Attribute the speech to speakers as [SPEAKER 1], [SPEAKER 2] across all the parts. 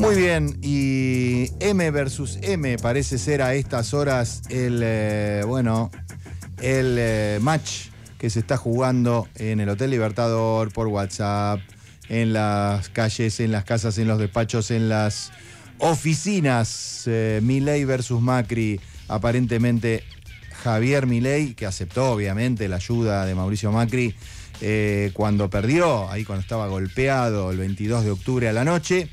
[SPEAKER 1] Muy bien, y M versus M parece ser a estas horas el match que se está jugando en el Hotel Libertador por WhatsApp, en las calles, en las casas, en los despachos, en las oficinas. Milei versus Macri, aparentemente Javier Milei, que aceptó obviamente la ayuda de Mauricio Macri cuando perdió, ahí cuando estaba golpeado el 22 de octubre a la noche.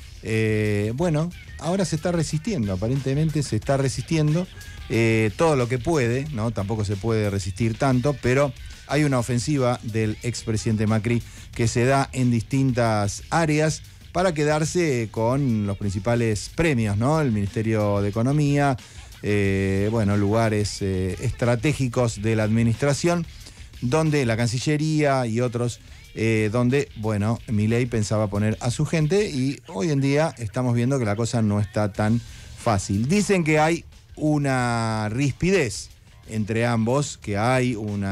[SPEAKER 1] Ahora se está resistiendo, aparentemente se está resistiendo todo lo que puede, ¿no? Tampoco se puede resistir tanto, pero hay una ofensiva del expresidente Macri que se da en distintas áreas para quedarse con los principales premios, ¿no? El Ministerio de Economía, lugares estratégicos de la administración, donde la Cancillería y otros, donde, Milei pensaba poner a su gente, y hoy en día estamos viendo que la cosa no está tan fácil. Dicen que hay una rispidez entre ambos, que hay un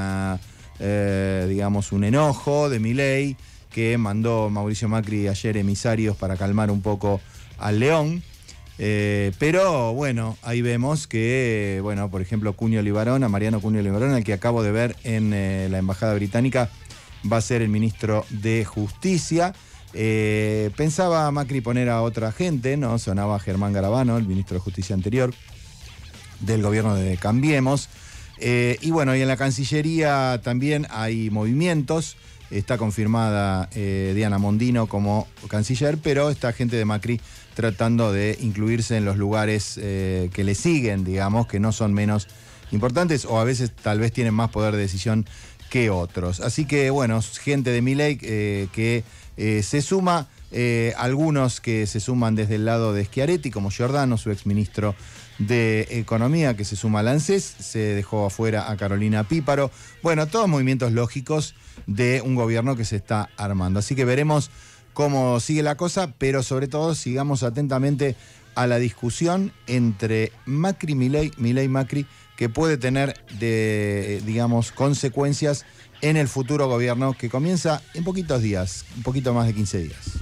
[SPEAKER 1] enojo de Milei, que mandó Mauricio Macri ayer emisarios para calmar un poco al león. Pero ahí vemos que, por ejemplo, Mariano Cunio Libarón, al que acabo de ver en la Embajada Británica, va a ser el ministro de Justicia. Pensaba Macri poner a otra gente, ¿no? Sonaba Germán Garabano, el ministro de Justicia anterior del gobierno de Cambiemos. Y en la Cancillería también hay movimientos. Está confirmada Diana Mondino como canciller, pero está gente de Macri tratando de incluirse en los lugares que le siguen, digamos, que no son menos importantes, o a veces tal vez tienen más poder de decisión que otros. Así que, gente de Milei que se suma, algunos que se suman desde el lado de Schiaretti, como Giordano, su exministro de Economía, que se suma al ANSES, se dejó afuera a Carolina Píparo. Todos movimientos lógicos de un gobierno que se está armando. Así que veremos cómo sigue la cosa, pero sobre todo sigamos atentamente a la discusión entre Macri-Milei, Milei-Macri, que puede tener consecuencias en el futuro gobierno que comienza en poquitos días, un poquito más de 15 días.